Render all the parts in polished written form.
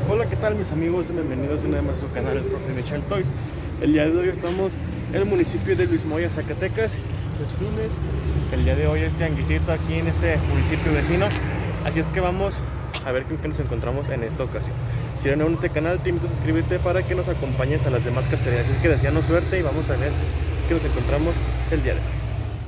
Hola, ¿qué tal mis amigos? Bienvenidos una vez más a su canal, el profe Michel Toys. El día de hoy estamos en el municipio de Luis Moya, Zacatecas, los lunes. El día de hoy es tianguisito aquí en este municipio vecino. Así es que vamos a ver con qué nos encontramos en esta ocasión. Si eres nuevo en este canal, te invito a suscribirte para que nos acompañes a las demás cacerías. Así es que deseanos suerte y vamos a ver qué nos encontramos el día de hoy.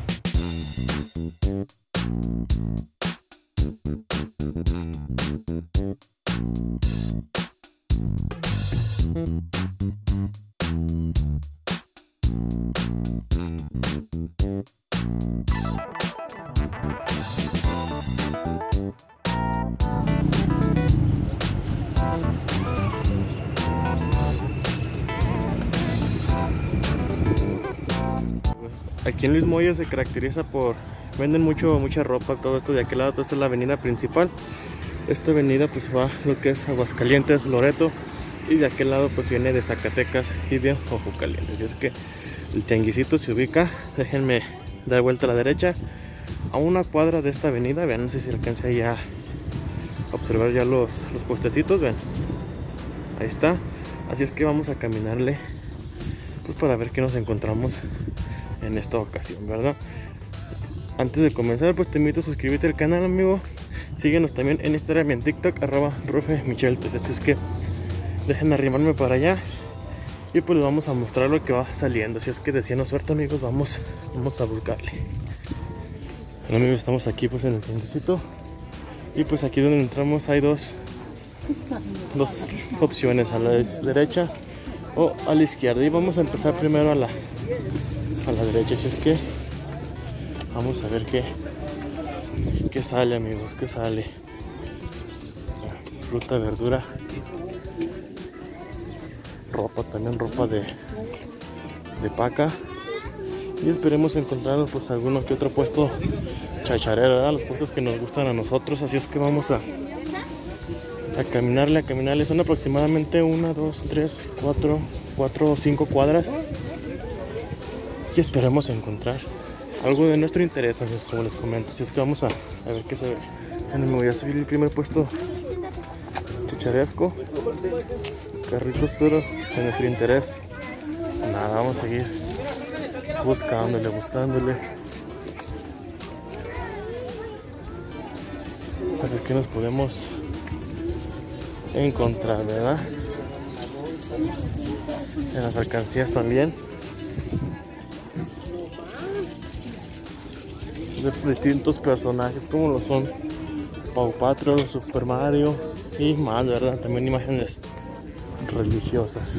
Aquí en Luis Moya se caracteriza por venden mucha ropa, todo esto de aquel lado. Esta es la avenida principal. Esta avenida pues va lo que es Aguascalientes, Loreto, y de aquel lado pues viene de Zacatecas y de Ojocalientes. Y es que el tianguisito se ubica, déjenme dar vuelta a la derecha, a una cuadra de esta avenida. Vean, no sé si alcance ahí a observar ya los puestecitos, ven, ahí está. Así es que vamos a caminarle pues para ver qué nos encontramos en esta ocasión, ¿verdad? Antes de comenzar, pues te invito a suscribirte al canal, amigo. Síguenos también en Instagram y en TikTok, profe Michel. Pues así es que dejen arrimarme para allá y pues les vamos a mostrar lo que va saliendo. Así es que deseando suerte, amigos, vamos a buscarle. Bueno, amigos, estamos aquí pues en el tianguisito. Y pues aquí donde entramos hay dos opciones, a la derecha o a la izquierda. Y vamos a empezar primero a la derecha. Así es que vamos a ver qué sale, amigos, qué sale. Fruta, verdura, ropa, también ropa de paca. Y esperemos encontrar pues alguno que otro puesto chacharero, ¿verdad? Los puestos que nos gustan a nosotros. Así es que vamos a caminarle. Son aproximadamente 1, 2, 3, 4 o 5 cuadras. Y esperemos encontrar algo de nuestro interés, amigos, como les comento. Así es que vamos a ver qué se ve. Me voy a subir el primer puesto chacharesco, carritos, pero de nuestro interés nada. Vamos a seguir buscándole a ver qué nos podemos encontrar, ¿verdad? En las alcancías también de distintos personajes como lo son Paw Patrol, Super Mario y más, ¿verdad? También imágenes religiosas.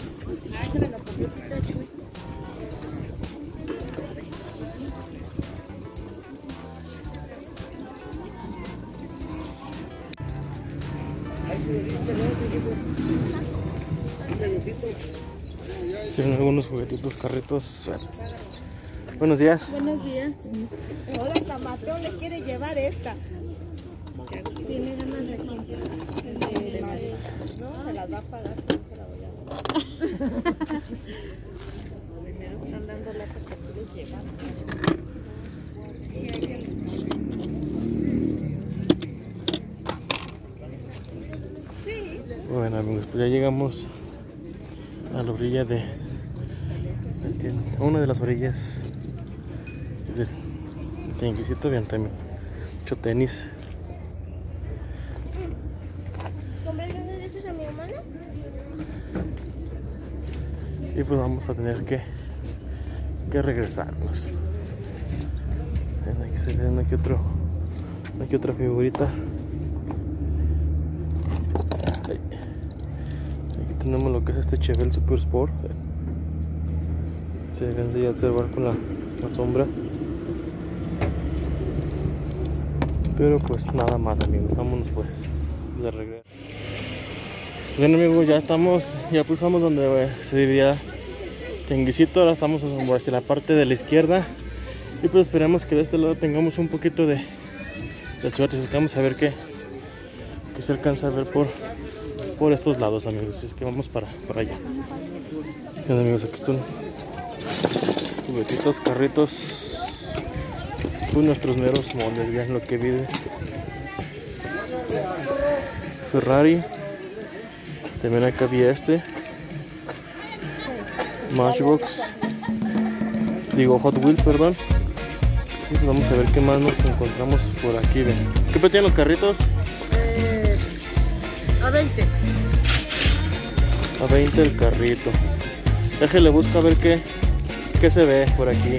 Tienen algunos juguetitos, carritos. Buenos días. Buenos días. Hola, San Mateo le quiere llevar esta. Tiene ganas de comprar. No, se las va a pagar, no se la voy a dar. Primero están dando lata que quieres llevar. Bueno, amigos, pues ya llegamos a la orilla a una de las orillas del tianguisito. Bien, también mucho tenis. ¿Compré uno de esos a mi hermano? Y pues vamos a tener que regresarnos. Aquí se ve aquí otra figurita. Aquí tenemos lo que es este Chevelle Super Sport. Se alcanza a observar con la sombra. Pero pues nada más, amigos, vámonos pues de regreso. Bien, amigos, ya pulsamos donde se dividía tianguisito. Ahora estamos hacia la parte de la izquierda. Y pues esperemos que de este lado tengamos un poquito de suerte. Vamos a ver qué se alcanza a ver por estos lados, amigos. Así es que vamos para allá. Bien, amigos, aquí están juguetitos, carritos, pues nuestros meros moldes. Vean lo que vive Ferrari, También acá había este Matchbox, digo Hot Wheels, perdón. Y pues vamos a ver qué más nos encontramos por aquí. Ven. ¿Qué precio tienen los carritos? A 20. A 20 el carrito. Déjale busco a ver qué se ve por aquí.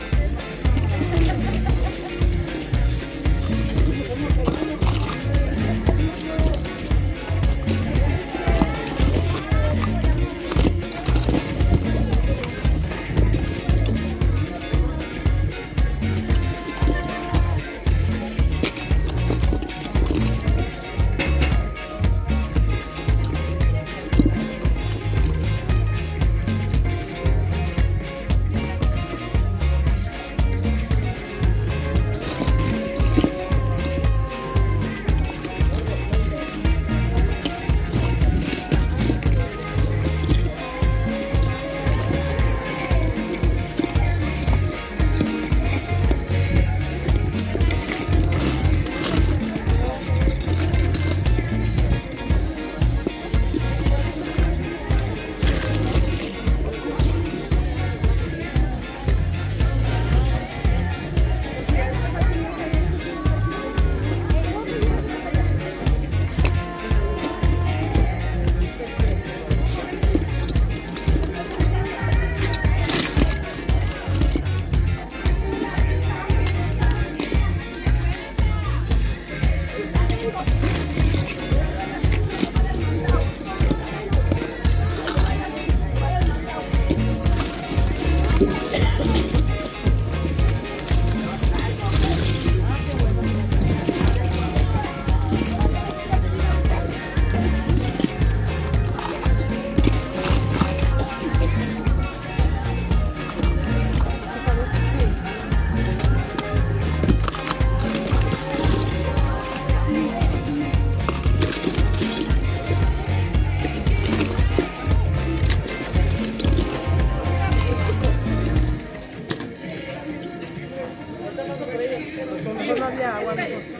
No había agua.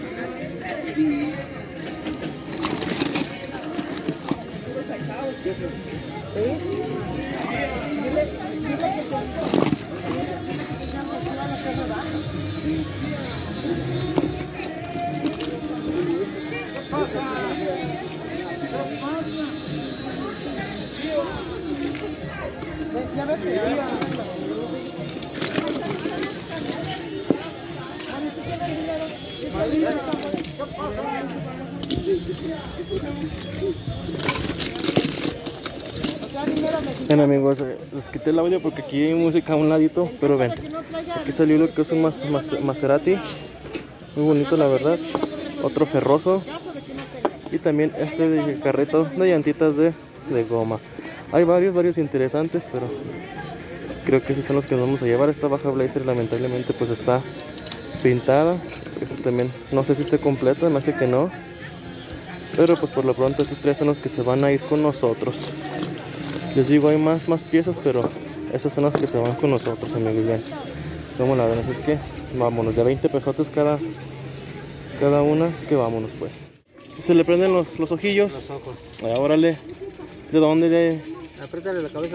Bueno amigos, les quité el audio porque aquí hay música a un ladito, pero ven, aquí salió lo que es un Maserati, muy bonito la verdad, otro ferroso y también este de carrito de llantitas de goma. Hay varios interesantes, pero creo que esos son los que nos vamos a llevar. Esta Baja Blazer lamentablemente pues está pintada, este también no sé si esté completa, me hace que no, pero pues por lo pronto estos tres son los que se van a ir con nosotros. Les digo, hay más piezas, pero esas son las que se van con nosotros, amigos. Bien, vamos a ver, así que vámonos, de 20 pesotes cada una, es que vámonos pues. Si se le prenden los ojillos, Los ojos. órale, ¿de dónde? Apriétale la cabeza.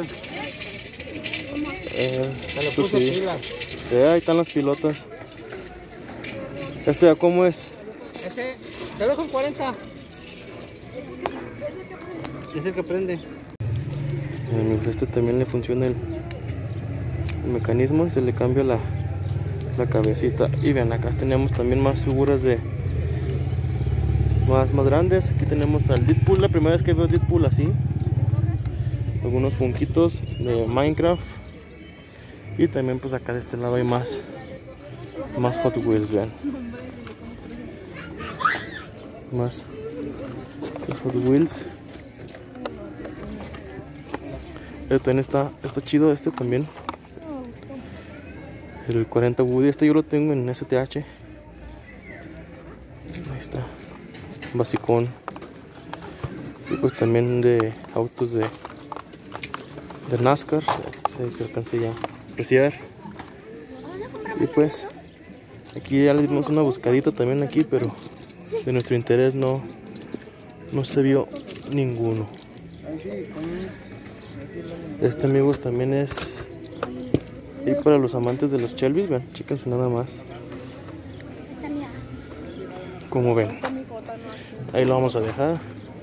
Se le Eso puso sí. pilas. Ahí están las pilotas. ¿Este cómo es? Ese, te dejo en 40. Es el que prende. Amigos, este también le funciona el mecanismo y se le cambia la cabecita. Y vean, acá tenemos también más figuras de más grandes. Aquí tenemos al Deadpool, la primera vez que veo Deadpool así. Algunos punquitos de Minecraft. Y también pues acá de este lado hay más Hot Wheels, vean. Más Hot Wheels. También está chido este también. El 40 Woody, este yo lo tengo en STH. Ahí está. Basicón. Y pues también de autos de NASCAR. Se alcanza ya a apreciar. Y pues aquí ya le dimos una buscadita también aquí, pero de nuestro interés no se vio ninguno. Este, amigos, también es y para los amantes de los Shelby. Vean, chéquense nada más. Como ven, ahí lo vamos a dejar.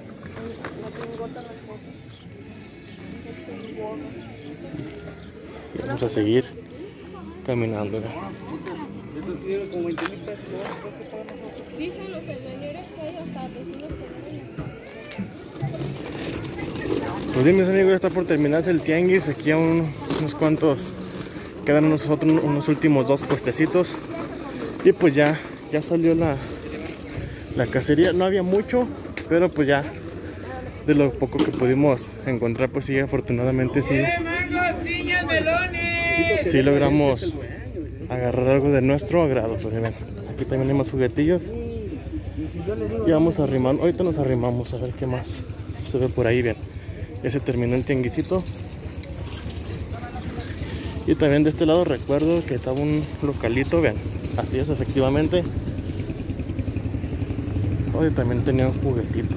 Y vamos a seguir caminando. Dicen los señores que hay hasta vecinos que viven hasta. Pues bien, mis amigos, ya está por terminarse el tianguis. Aquí a unos cuantos, quedan unos últimos 2 puestecitos. Y pues ya salió la cacería. No había mucho, pero pues ya de lo poco que pudimos encontrar, pues sí, afortunadamente sí logramos agarrar algo de nuestro agrado. Pues ven, aquí también hay más juguetillos. Y vamos a arrimar, ahorita nos arrimamos a ver qué más se ve por ahí. Bien, ya se terminó el tianguisito. Y también de este lado recuerdo que estaba un localito. Vean, así es, efectivamente. Hoy también tenía un juguetito.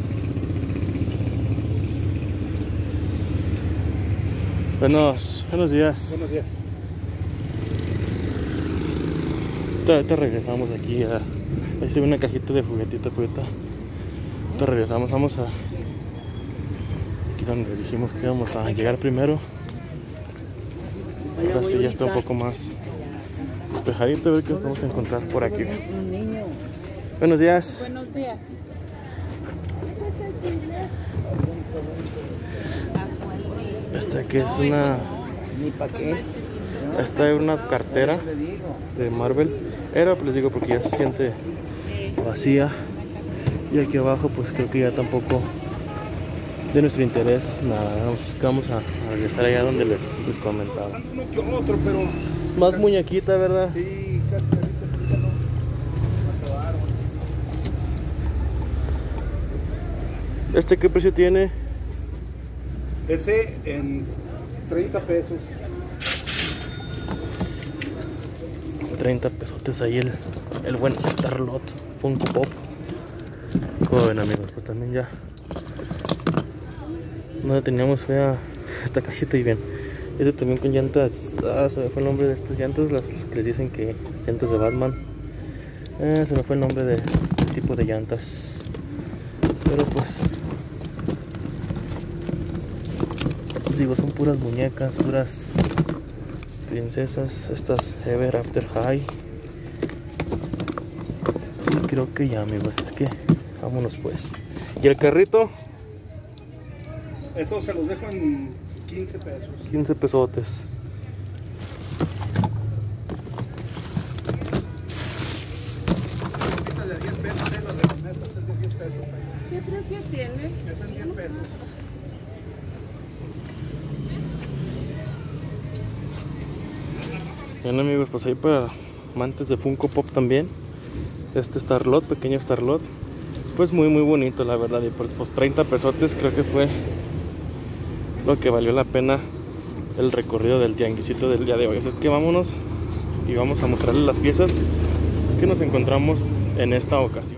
Buenos días. Buenos días. Ahorita regresamos aquí a... Ahí se ve una cajita de juguetitos, pero ahorita regresamos. Vamos a... Aquí donde dijimos que íbamos a llegar primero. Ahora sí ya está un poco más despejadito. A ver qué nos vamos a encontrar por aquí. Buenos días. Buenos días. Esta aquí es una... Esta es una cartera de Marvel. Era, pues les digo, porque ya se siente vacía. Y aquí abajo pues creo que ya tampoco de nuestro interés nada. Vamos a regresar allá donde les comentaba. Uno que otro, pero Más muñequita, ¿verdad? sí, casi ahorita no. ¿Este qué precio tiene? Ese en 30 pesos. 30 pesotes ahí el buen Starlot Funko Pop. Como ven, amigos, pues también ya no le teníamos fea esta cajita. Y bien, este también con llantas. Se me fue el nombre de estas llantas, las que les dicen que llantas de Batman. Se me fue el nombre del tipo de llantas, pero pues digo, son puras muñecas, puras princesas. Estas Ever After High. Y creo que ya, amigos, es que vámonos pues. ¿Y el carrito? Eso se los dejo en 15 pesos. 15 pesotes. Esta de 10 pesos, las de las mesas es de 10 pesos. ¿Qué precio tiene? Es en 10 pesos. Bien, amigos, pues ahí para amantes de Funko Pop también. Este Starlot, pequeño Starlot, pues muy bonito, la verdad. Y por pues 30 pesotes creo que fue lo que valió la pena el recorrido del tianguisito del día de hoy. Así es que vámonos y vamos a mostrarles las piezas que nos encontramos en esta ocasión.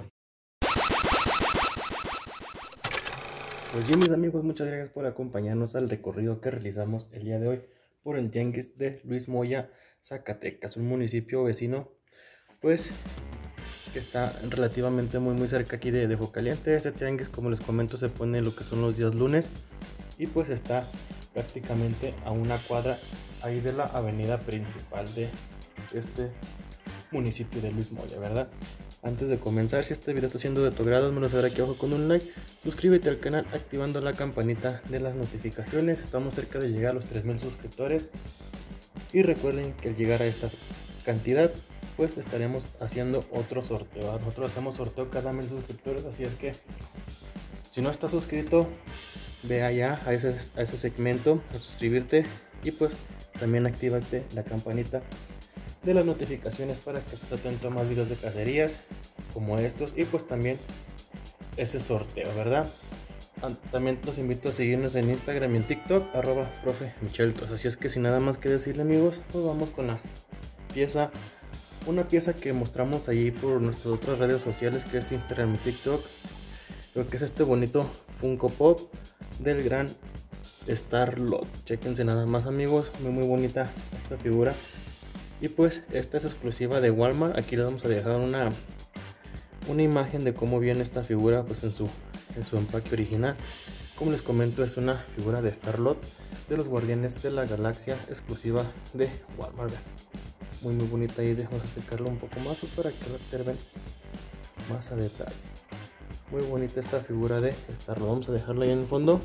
Pues bien, mis amigos, muchas gracias por acompañarnos al recorrido que realizamos el día de hoy por el tianguis de Luis Moya, Zacatecas, un municipio vecino pues que está relativamente muy cerca aquí de Jocaliente. Este tianguis, como les comento, se pone lo que son los días lunes y pues está prácticamente a una cuadra ahí de la avenida principal de este municipio de Luis Moya, ¿verdad? Antes de comenzar, si este video está siendo de tu agrado, házmelo saber aquí abajo con un like, suscríbete al canal activando la campanita de las notificaciones. Estamos cerca de llegar a los 3000 suscriptores y recuerden que al llegar a esta cantidad pues estaremos haciendo otro sorteo. Nosotros hacemos sorteo cada 1000 suscriptores, así es que si no estás suscrito, ve allá a ese segmento a suscribirte y pues también actívate la campanita de las notificaciones para que estés atento a más videos de cacerías como estos y pues también ese sorteo, ¿verdad? También los invito a seguirnos en Instagram y en TikTok @profemicheltos. Así es que sin nada más que decirle, amigos, pues vamos con la pieza, una pieza que mostramos allí por nuestras otras redes sociales, que es Instagram y TikTok. Lo que es este bonito Funko Pop del gran Star-Lord. Chequense nada más, amigos, muy bonita esta figura. Y pues esta es exclusiva de Walmart. Aquí les vamos a dejar una imagen de cómo viene esta figura pues en su empaque original. Como les comento, es una figura de Star-Lord de los Guardianes de la Galaxia, exclusiva de Walmart. Muy bonita. Ahí vamos a acercarlo un poco más pues, para que lo observen más a detalle. Muy bonita esta figura de Star-Lord. Vamos a dejarla ahí en el fondo.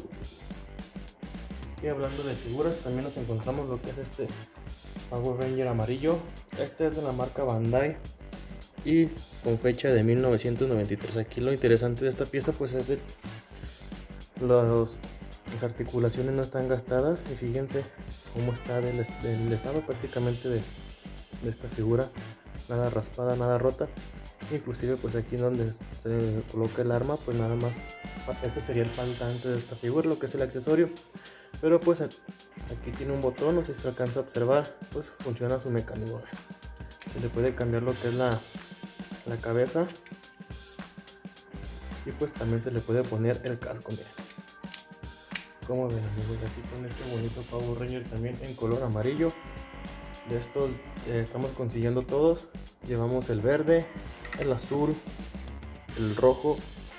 Y hablando de figuras, también nos encontramos lo que es este Power Ranger amarillo. Este es de la marca Bandai y con fecha de 1993. Aquí lo interesante de esta pieza pues es las articulaciones no están gastadas, y fíjense cómo está del estado prácticamente de esta figura, nada raspada, nada rota. Inclusive pues aquí donde se coloca el arma, pues nada más, ese sería el faltante de esta figura, lo que es el accesorio. Pero pues aquí tiene un botón, no sé si se alcanza a observar, pues funciona su mecanismo. Se le puede cambiar lo que es la cabeza, y pues también se le puede poner el casco. Miren, como ven, amigos, aquí con este bonito Power Ranger también en color amarillo. De estos estamos consiguiendo todos. Llevamos el verde, el azul, el rojo,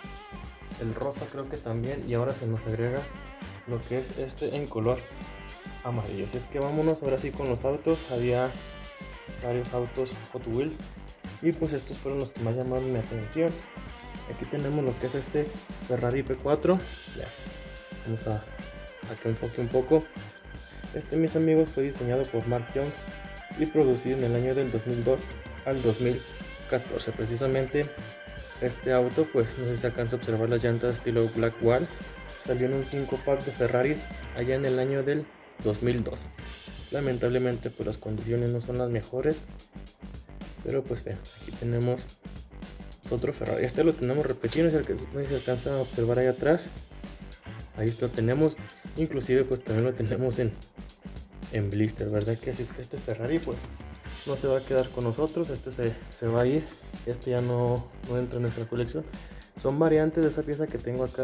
el rosa creo que también, y ahora se nos agrega lo que es este en color amarillo. Así es que vámonos ahora sí con los autos. Había varios autos Hot Wheels y pues estos fueron los que más llamaron mi atención. Aquí tenemos lo que es este Ferrari P4. Ya, vamos a que enfoque un poco. Este, mis amigos, fue diseñado por Mark Jones y producido en el año del 2002 al 2014. Precisamente este auto, pues no sé si se alcanza a observar las llantas estilo Black Wall. Salió en un 5-pack de Ferrari allá en el año del 2012. Lamentablemente pues las condiciones no son las mejores, pero pues vean, aquí tenemos otro Ferrari. Este lo tenemos repetido, no sé si se alcanza a observar ahí atrás. Ahí lo tenemos, inclusive pues también lo tenemos en blister, ¿verdad? Que así es que este Ferrari pues no se va a quedar con nosotros, este se va a ir. Este ya no entra en nuestra colección. Son variantes de esa pieza que tengo acá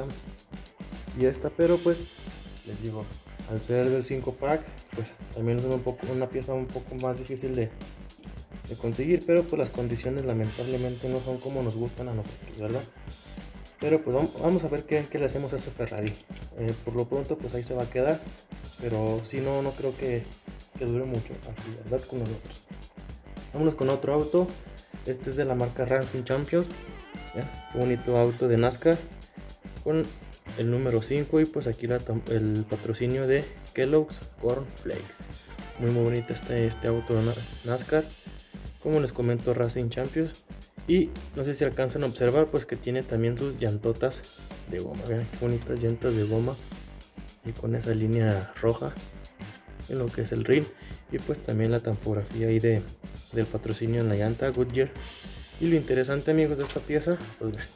y esta, pero pues les digo, al ser del 5-pack pues también es una pieza un poco más difícil de conseguir, pero pues las condiciones lamentablemente no son como nos gustan a nosotros, ¿verdad? Pero pues vamos a ver qué le hacemos a ese Ferrari. Por lo pronto pues ahí se va a quedar, pero si no creo que dure mucho aquí, ¿verdad? Con nosotros. Vámonos con otro auto. Este es de la marca Racing Champions. ¿Ya? Qué bonito auto de NASCAR con el número 5 y pues aquí el patrocinio de Kellogg's Corn Flakes. Muy bonito este auto de NASCAR. Como les comento, Racing Champions. Y no sé si alcanzan a observar pues que tiene también sus llantotas de goma. Vean qué bonitas llantas de goma y con esa línea roja en lo que es el rin, y pues también la tampografía ahí del patrocinio en la llanta Goodyear. Y lo interesante, amigos, de esta pieza pues vean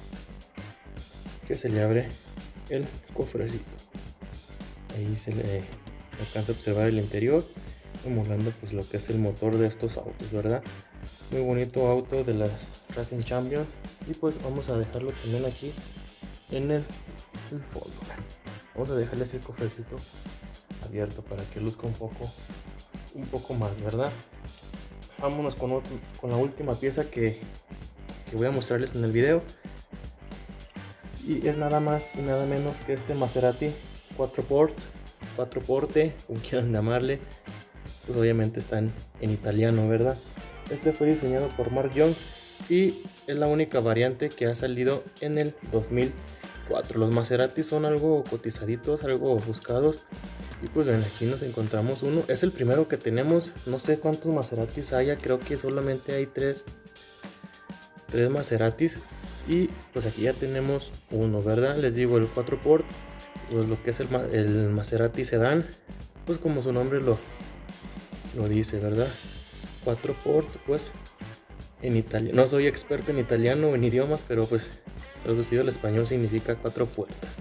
que se le abre el cofrecito. Ahí se le alcanza a observar el interior, emulando pues lo que es el motor de estos autos, ¿verdad? Muy bonito auto de las Racing Champions. Y pues vamos a dejarlo también aquí en el fondo. Vamos a dejarle ese cofrecito abierto para que luzca un poco más, ¿verdad? Vámonos con la última pieza que voy a mostrarles en el video, y es nada más y nada menos que este Maserati 4porte, como quieran llamarle, pues obviamente está en italiano, ¿verdad? Este fue diseñado por Mark Jones y es la única variante que ha salido en el 2004. Los Maserati son algo cotizaditos, algo buscados, y pues bueno, aquí nos encontramos uno. Es el primero que tenemos. No sé cuántos Maseratis haya, creo que solamente hay tres Maseratis, y pues aquí ya tenemos uno, ¿verdad? Les digo, el 4port, pues lo que es el Maserati Sedan, pues como su nombre lo dice, ¿verdad? 4port, pues en italiano. No soy experto en italiano o en idiomas, pero pues traducido al español significa 4 puertas.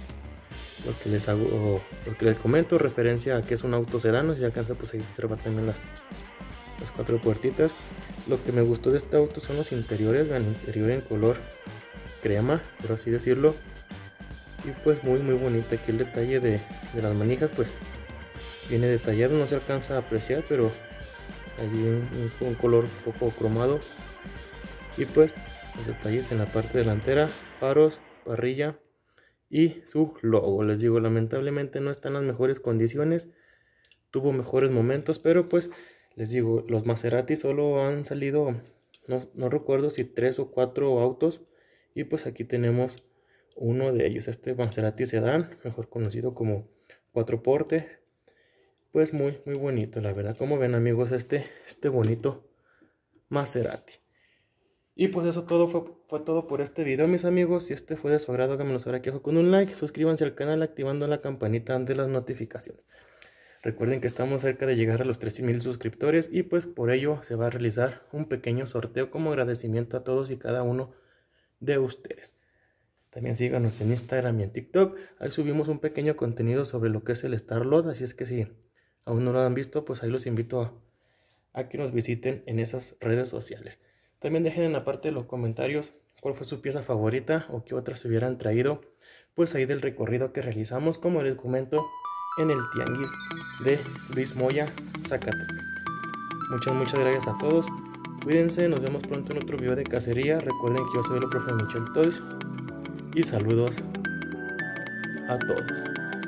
Lo que les comento, referencia a que es un auto sedán, si alcanza pues a observar también las 4 puertitas. Lo que me gustó de este auto son los interiores, el interior en color crema, por así decirlo, Y pues muy bonito. Aquí el detalle de las manijas pues viene detallado, no se alcanza a apreciar, pero hay un color un poco cromado. Y pues los detalles en la parte delantera, faros, parrilla y su logo. Les digo, lamentablemente no está en las mejores condiciones, tuvo mejores momentos, pero pues les digo, los Maserati solo han salido, no recuerdo si 3 o 4 autos, y pues aquí tenemos uno de ellos, este Maserati Sedán, mejor conocido como 4porte. Pues muy bonito, la verdad. Como ven, amigos, este bonito Maserati. Y pues eso todo fue todo por este video, mis amigos. Si este fue de su agrado, háganmelo saber aquí abajo con un like. Suscríbanse al canal activando la campanita de las notificaciones. Recuerden que estamos cerca de llegar a los 13,000 suscriptores, y pues por ello se va a realizar un pequeño sorteo como agradecimiento a todos y cada uno de ustedes. También síganos en Instagram y en TikTok. Ahí subimos un pequeño contenido sobre lo que es el Star-Lord, así es que si aún no lo han visto, pues ahí los invito a que nos visiten en esas redes sociales. También dejen en la parte de los comentarios cuál fue su pieza favorita o qué otras se hubieran traído, pues ahí del recorrido que realizamos, como les comento, en el Tianguis de Luis Moya, Zacatecas. Muchas gracias a todos. Cuídense, nos vemos pronto en otro video de cacería. Recuerden que yo soy el profe Michel Toys y saludos a todos.